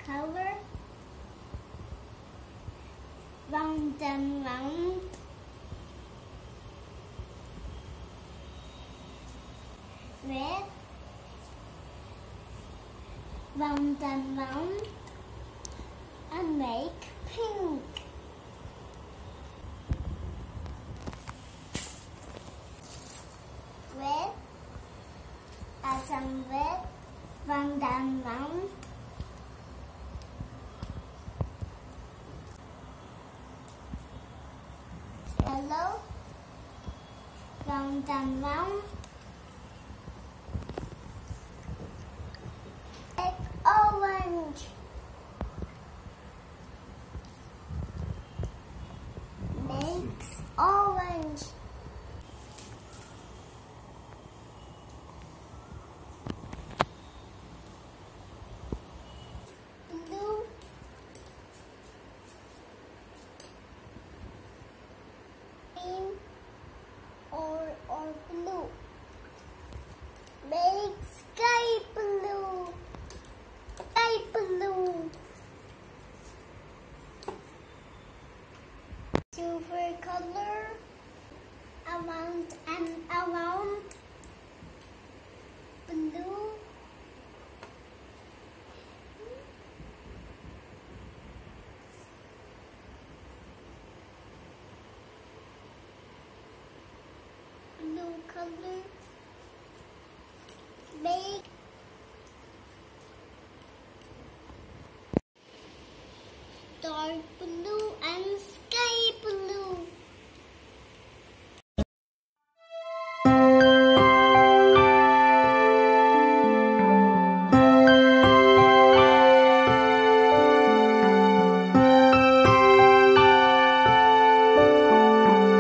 color. Round and round. Red. Round and round. And make pink. Red. Add some red. Round and round. Yellow. Round and round. Make orange. Makes orange. Blue. Green or blue. Make sky blue. Sky blue. Silver color. Around and around. Blue. Blue color. Make dark blue.